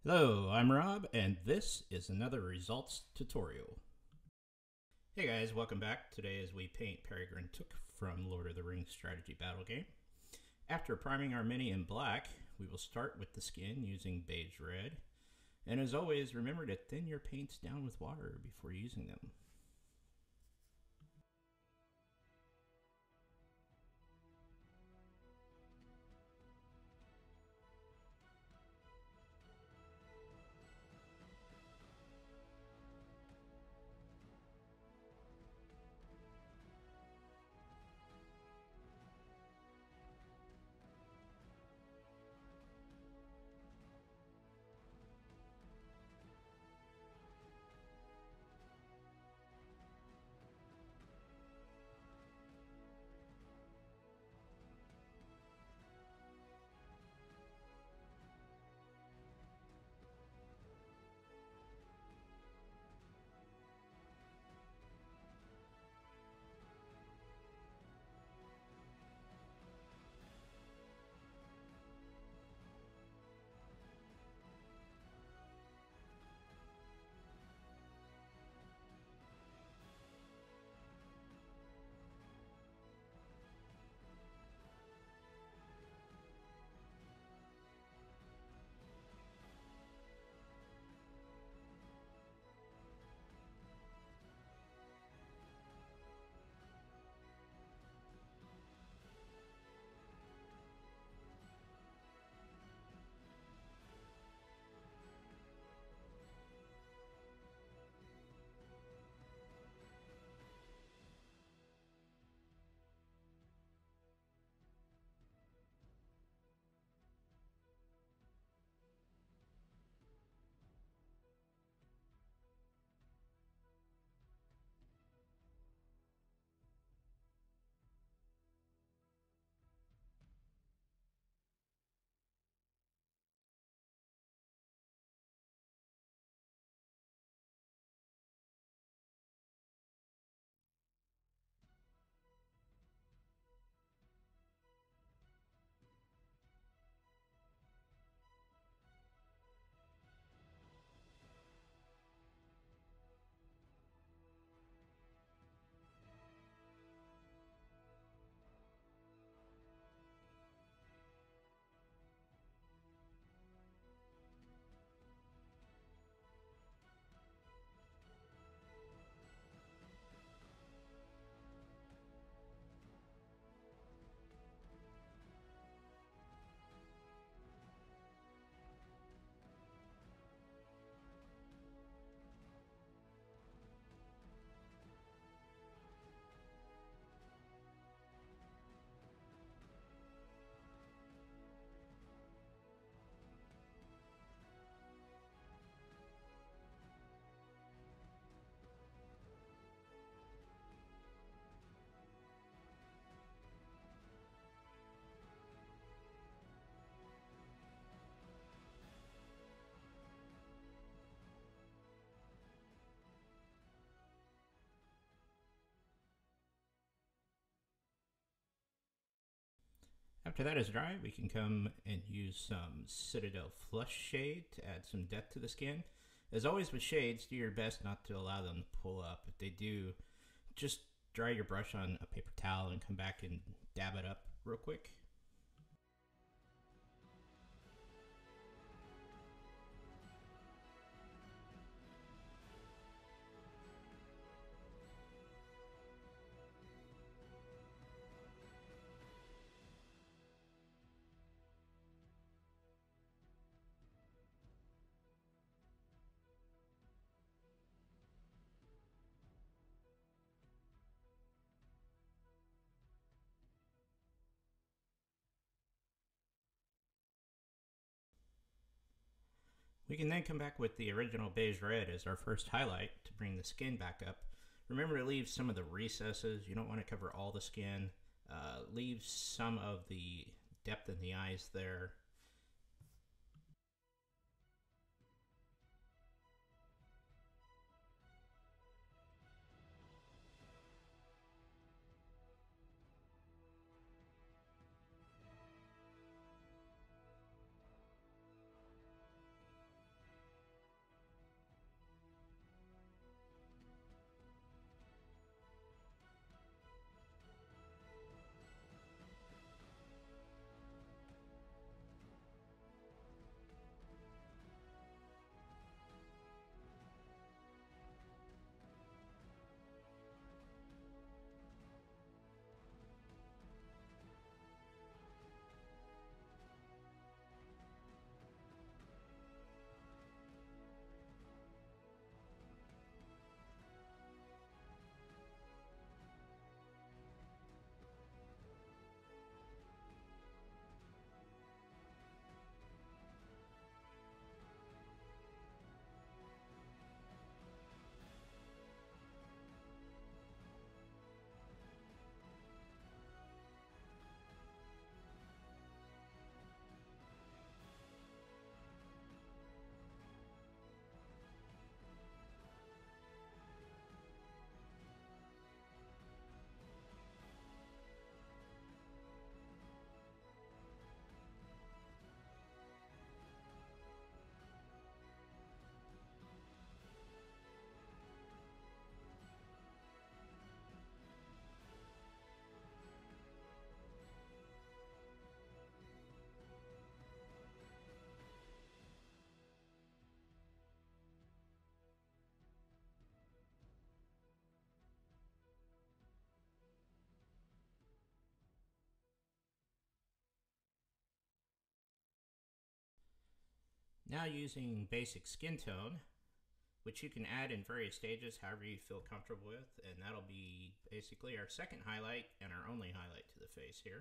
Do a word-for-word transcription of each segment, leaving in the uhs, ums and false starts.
Hello, I'm Rob, and this is another results tutorial. Hey guys, welcome back. Today as we paint Peregrin Took from Lord of the Rings strategy battle game. After priming our mini in black, we will start with the skin using beige red. And as always, remember to thin your paints down with water before using them. After that is dry, we can come and use some Citadel Flush Shade to add some depth to the skin. As always with shades, do your best not to allow them to pull up. If they do, just dry your brush on a paper towel and come back and dab it up real quick. We can then come back with the original beige red as our first highlight to bring the skin back up. Remember to leave some of the recesses. You don't want to cover all the skin. Uh, leave some of the depth in the eyes there. Now using basic skin tone, which you can add in various stages however you feel comfortable with, and that'll be basically our second highlight and our only highlight to the face here.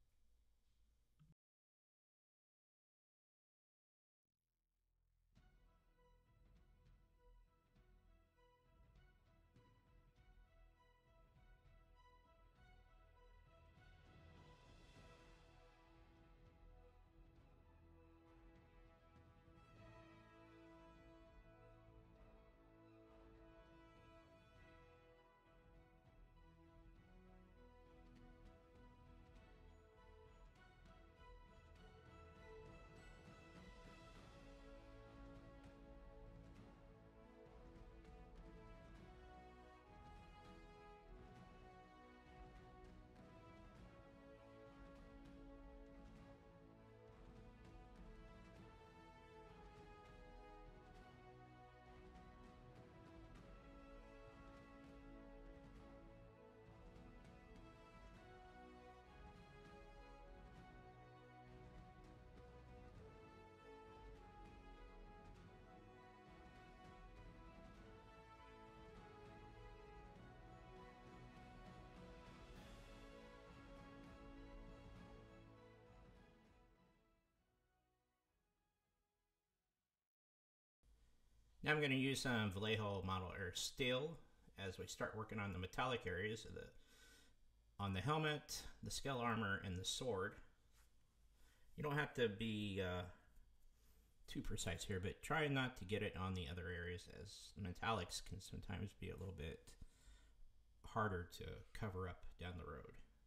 Now I'm going to use some Vallejo Model Air Steel as we start working on the metallic areas of the, on the helmet, the scale armor, and the sword. You don't have to be uh, too precise here, but try not to get it on the other areas, as metallics can sometimes be a little bit harder to cover up down the road.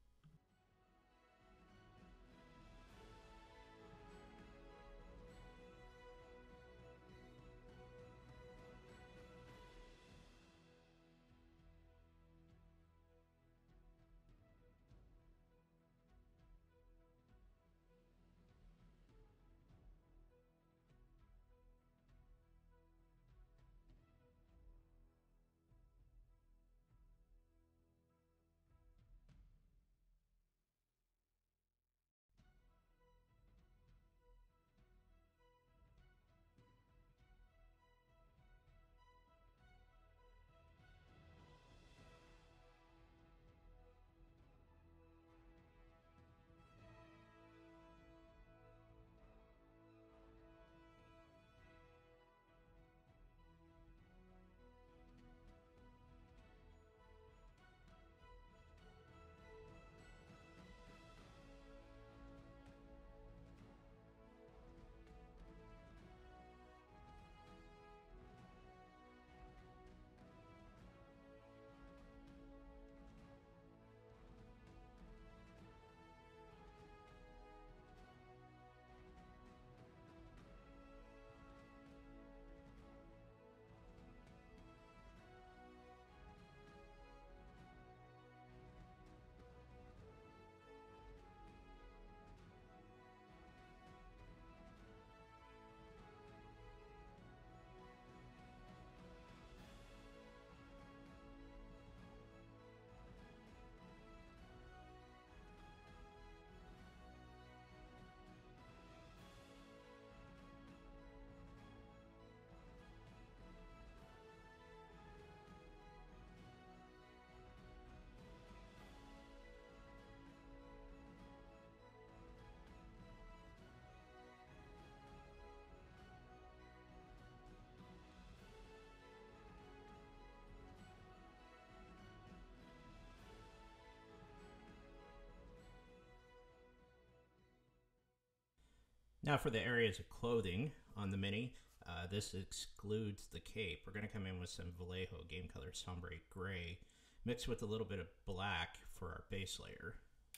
Now for the areas of clothing on the Mini, uh, this excludes the cape. We're going to come in with some Vallejo Game Color Sombre Gray mixed with a little bit of black for our base layer.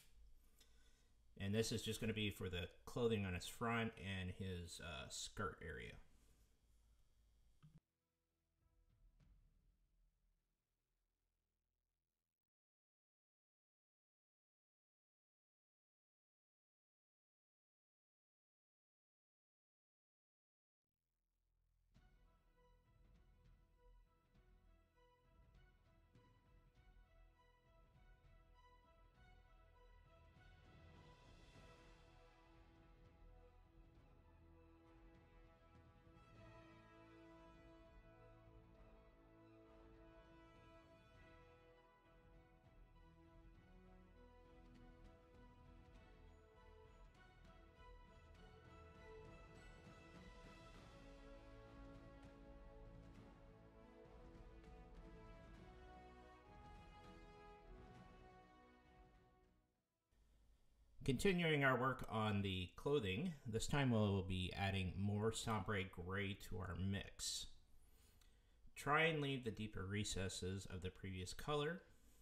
And this is just going to be for the clothing on his front and his uh, skirt area. Continuing our work on the clothing, this time we'll be adding more sombre gray to our mix. Try and leave the deeper recesses of the previous color.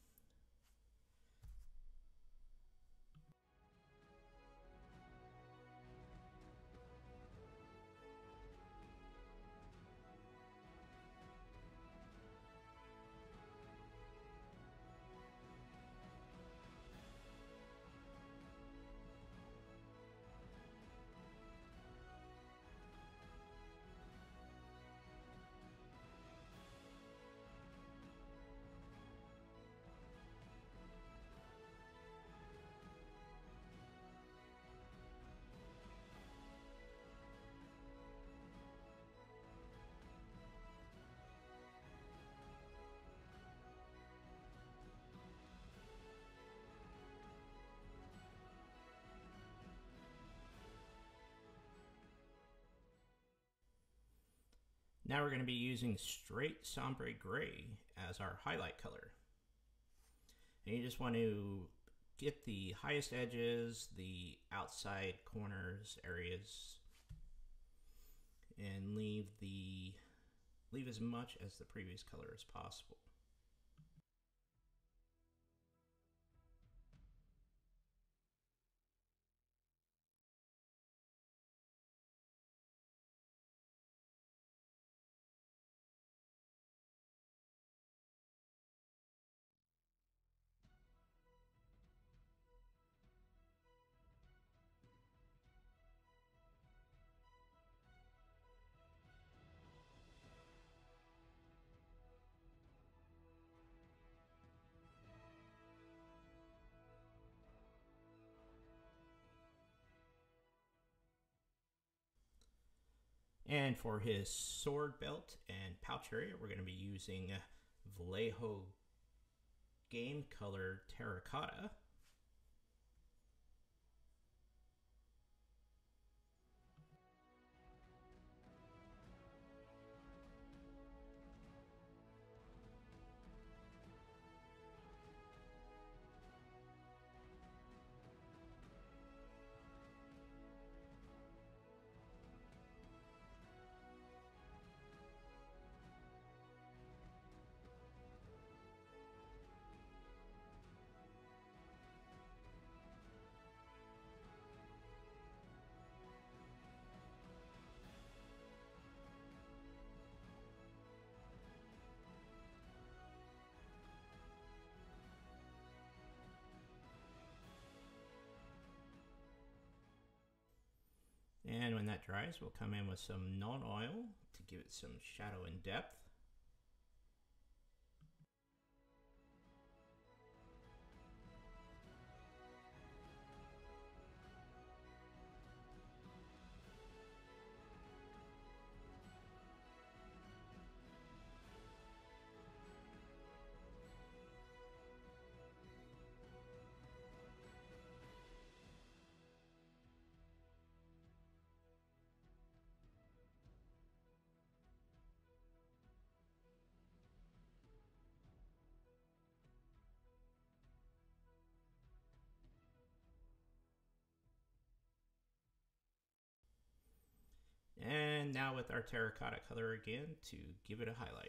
Now we're going to be using straight sombre gray as our highlight color. And you just want to get the highest edges, the outside corners areas, and leave the leave as much as the previous color as possible. And for his sword belt and pouch area, we're going to be using Vallejo Game Color Terracotta. And when that dries, we'll come in with some Nuln Oil to give it some shadow and depth. And now with our terracotta color again to give it a highlight.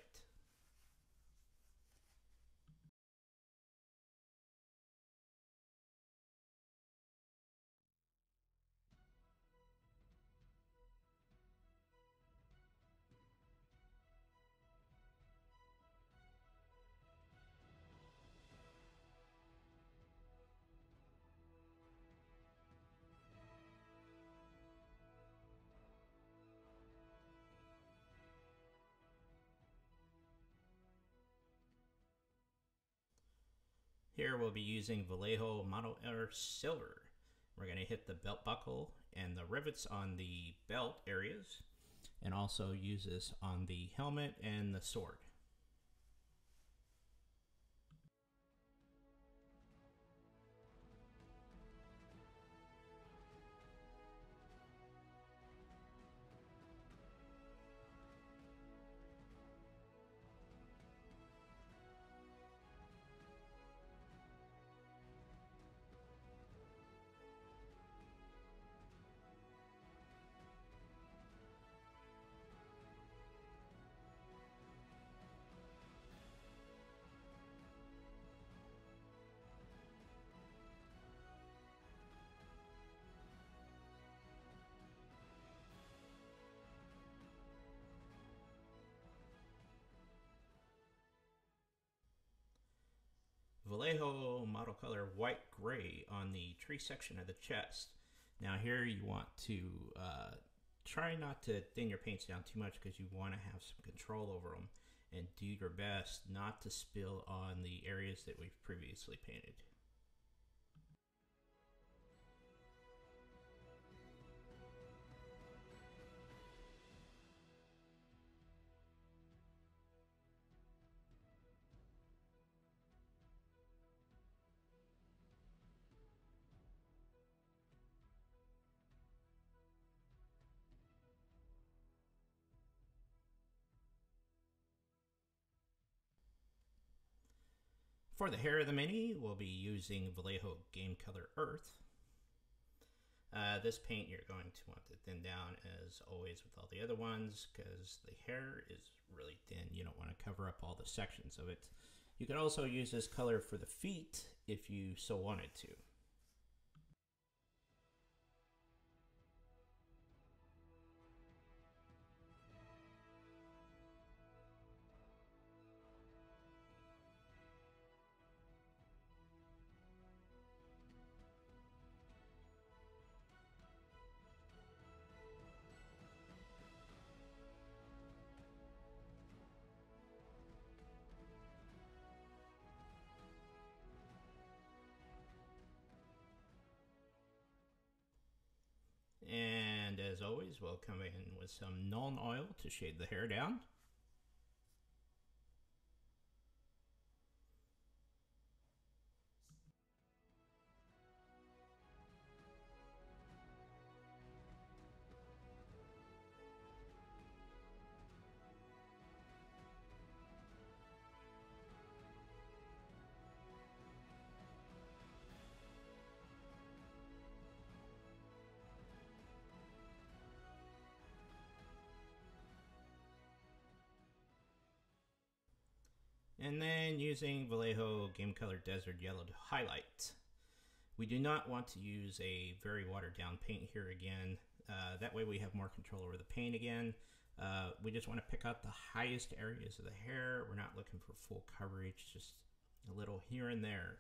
Here we'll be using Vallejo Mono Air Silver. We're going to hit the belt buckle and the rivets on the belt areas, and also use this on the helmet and the sword. Vallejo model color white gray on the tree section of the chest. Now here you want to uh, try not to thin your paints down too much because you want to have some control over them, and do your best not to spill on the areas that we've previously painted. For the hair of the mini, we'll be using Vallejo Game Color Earth. Uh, this paint you're going to want to thin down as always with all the other ones because the hair is really thin. You don't want to cover up all the sections of it. You can also use this color for the feet if you so wanted to. And as always, we'll come in with some Nuln Oil to shade the hair down. And then using Vallejo Game Color Desert Yellow to highlight. We do not want to use a very watered down paint here again. Uh, that way we have more control over the paint again. Uh, we just want to pick out the highest areas of the hair. We're not looking for full coverage, just a little here and there.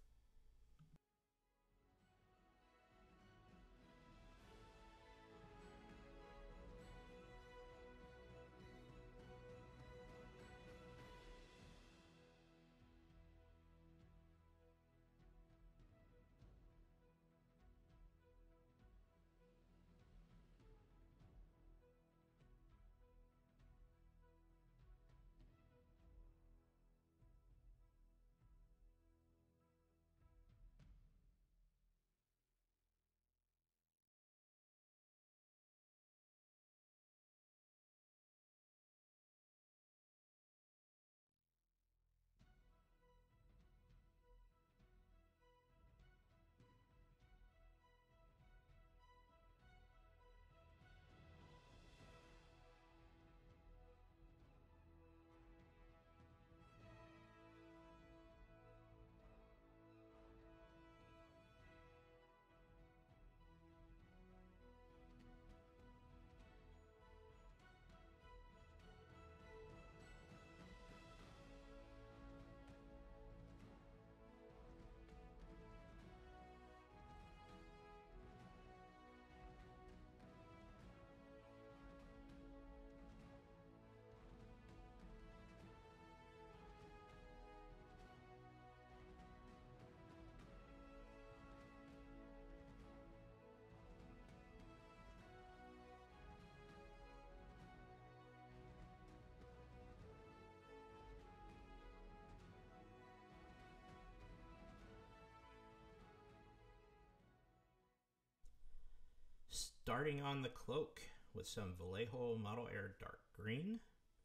Starting on the cloak with some Vallejo Model Air Dark Green.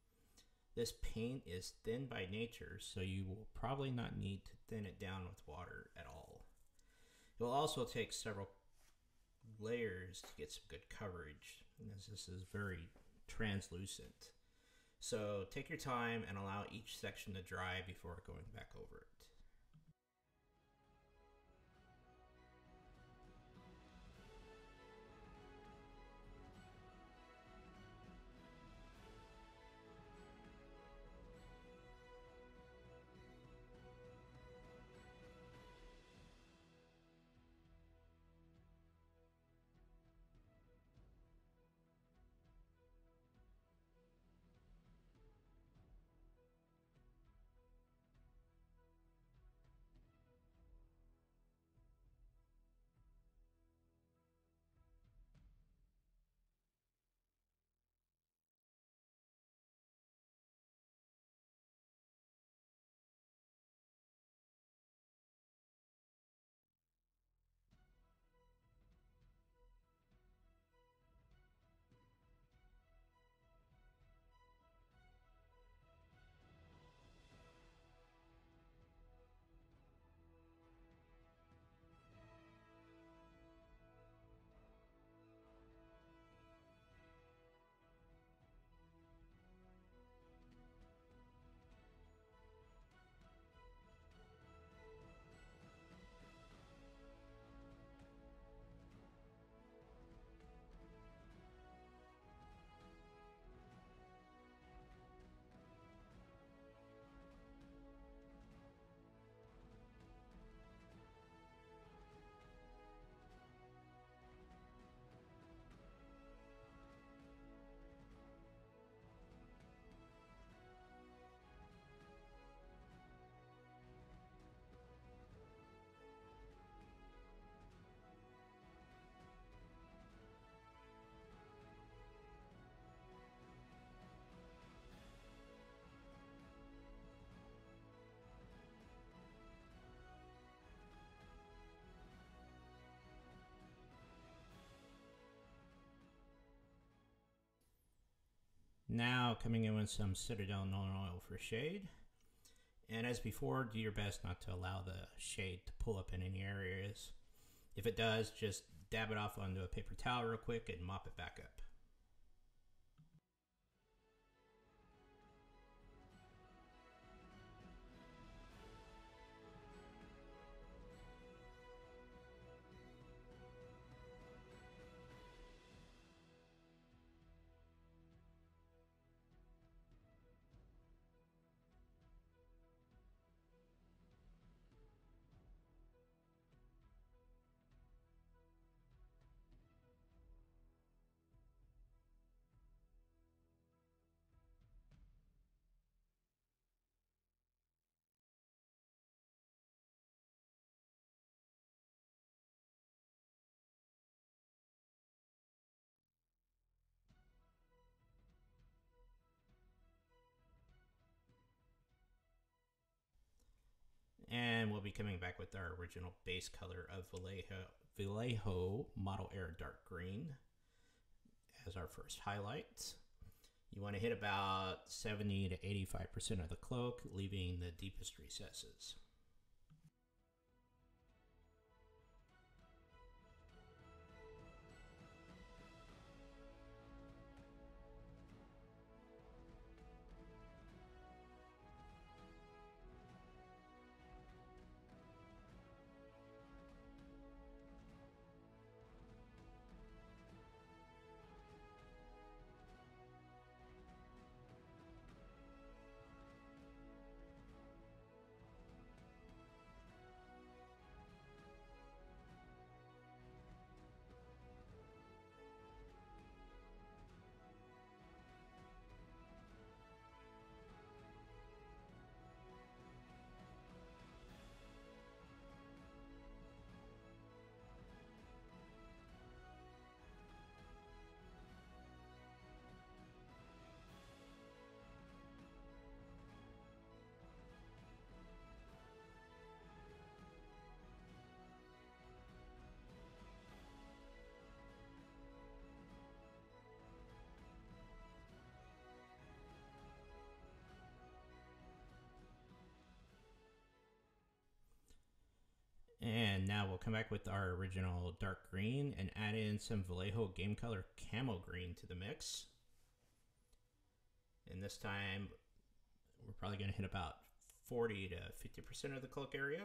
This paint is thin by nature, so you will probably not need to thin it down with water at all. It will also take several layers to get some good coverage, as this is very translucent. So take your time and allow each section to dry before going back over it. Now coming in with some Citadel non-oil for shade. And as before, do your best not to allow the shade to pull up in any areas. If it does, just dab it off onto a paper towel real quick and mop it back up. And we'll be coming back with our original base color of Vallejo, Vallejo Model Air Dark Green as our first highlight. You want to hit about seventy to eighty-five percent of the cloak, leaving the deepest recesses. And now we'll come back with our original dark green and add in some Vallejo Game Color Camo Green to the mix. And this time we're probably going to hit about forty to fifty percent of the cloak area.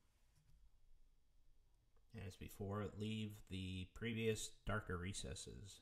And as before, leave the previous darker recesses.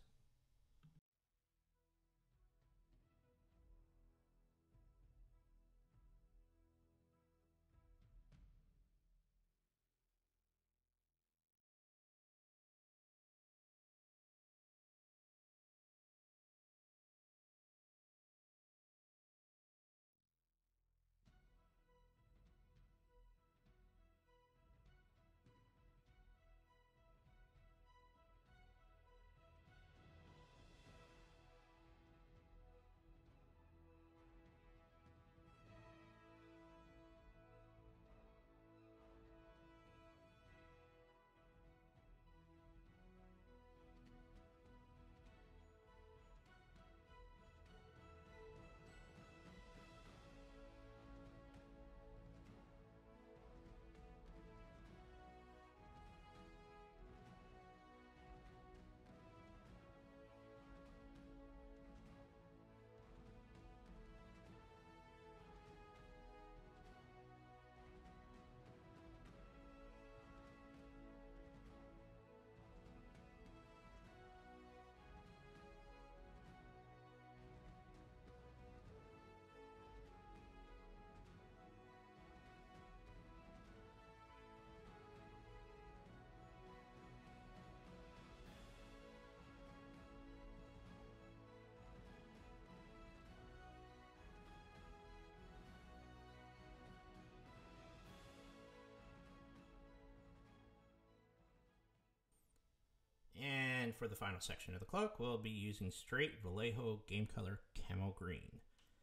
And for the final section of the cloak, we'll be using straight Vallejo Game Color Camo Green.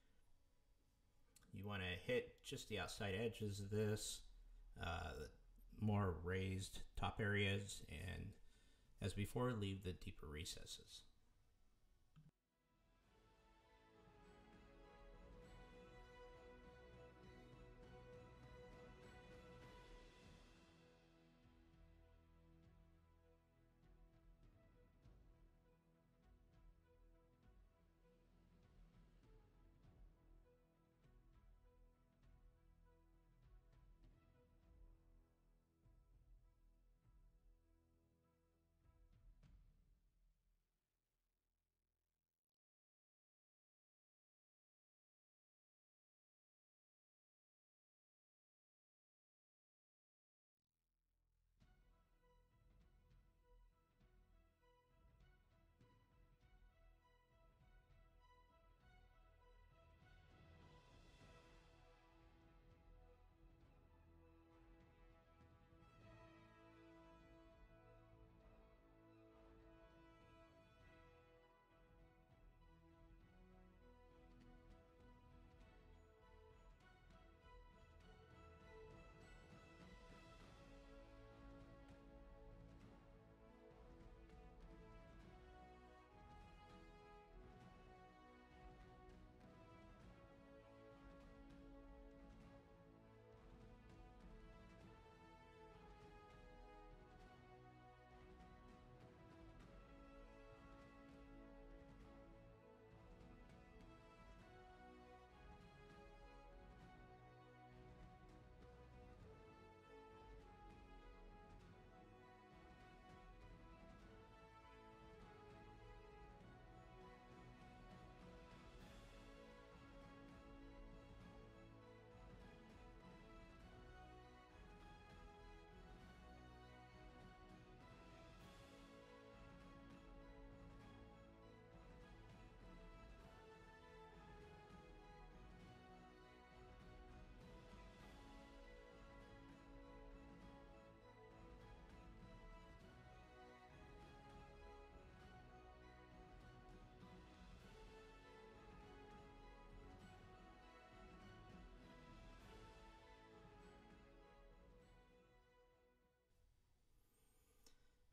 You want to hit just the outside edges of this, uh, more raised top areas, and as before, leave the deeper recesses.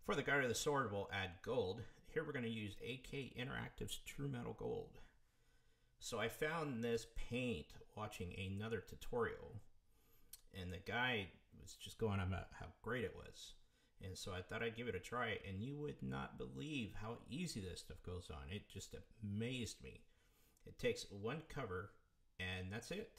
For the Guide of the Sword, we'll add gold. Here we're going to use A K Interactive's True Metal Gold. So I found this paint watching another tutorial, and the guy was just going on about how great it was. And so I thought I'd give it a try, and you would not believe how easy this stuff goes on. It just amazed me. It takes one cover, and that's it.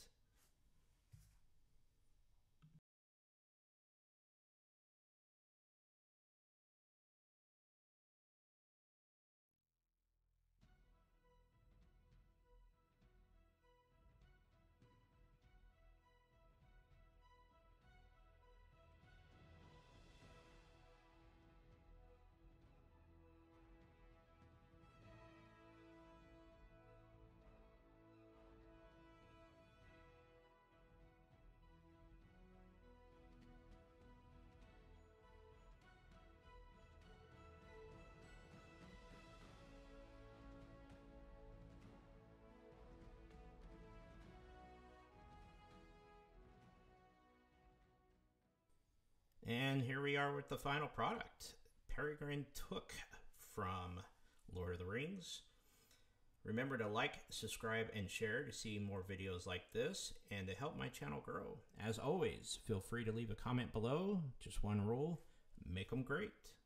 And here we are with the final product, Peregrin Took from Lord of the Rings. Remember to like, subscribe, and share to see more videos like this and to help my channel grow. As always, feel free to leave a comment below. Just one rule, make them great.